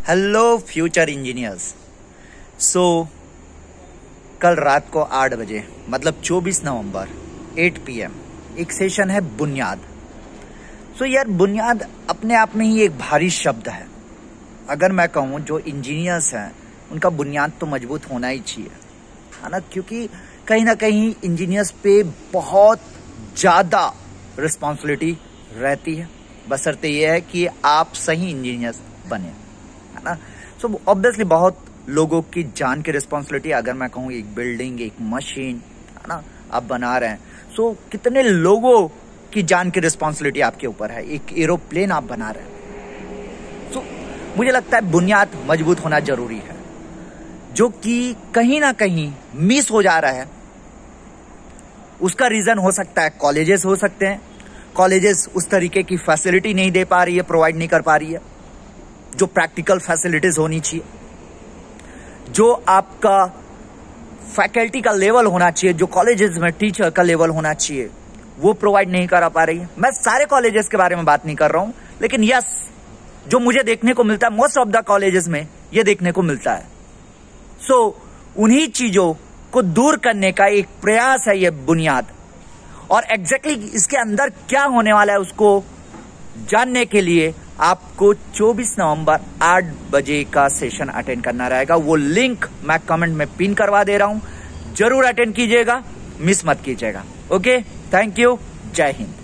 Hello future engineers. कल रात को 8 बजे मतलब 24 नवंबर 8 PM एक सेशन है बुनियाद। यार बुनियाद अपने आप में ही एक भारी शब्द है। अगर मैं कहूँ जो इंजीनियर्स हैं उनका बुनियाद तो मजबूत होना ही चाहिए, है ना, क्योंकि कहीं ना कहीं इंजीनियर्स पे बहुत ज़्यादा रिस्पॉन्सिबिलिटी रहती है, बशर्ते ये है कि आप सही इंजीनियर्स बने, है ना। ऑब्वियसली बहुत लोगों की जान की रिस्पॉन्सिबिलिटी, अगर मैं कहूँ एक बिल्डिंग, एक मशीन, है ना, आप बना रहे हैं, कितने लोगों की जान की रिस्पॉन्सिबिलिटी आपके ऊपर है। एक एरोप्लेन आप बना रहे हैं, मुझे लगता है बुनियाद मजबूत होना जरूरी है, जो कि कहीं ना कहीं मिस हो जा रहा है। उसका रीजन हो सकता है कॉलेजेस हो सकते हैं। कॉलेजेस उस तरीके की फैसिलिटी नहीं दे पा रही है, प्रोवाइड नहीं कर पा रही है जो प्रैक्टिकल फैसिलिटीज होनी चाहिए, जो आपका फैकल्टी का लेवल होना चाहिए, जो कॉलेजेस में टीचर का लेवल होना चाहिए, वो प्रोवाइड नहीं करा पा रही है। मैं सारे कॉलेजेस के बारे में बात नहीं कर रहा हूं, लेकिन यस, जो मुझे देखने को मिलता है मोस्ट ऑफ द कॉलेजेस में ये देखने को मिलता है। उन्हीं चीजों को दूर करने का एक प्रयास है ये बुनियाद, और एग्जैक्टली इसके अंदर क्या होने वाला है उसको जानने के लिए आपको 24 नवंबर 8 बजे का सेशन अटेंड करना रहेगा। वो लिंक मैं कमेंट में पिन करवा दे रहा हूं, जरूर अटेंड कीजिएगा, मिस मत कीजिएगा। ओके, थैंक यू, जय हिंद।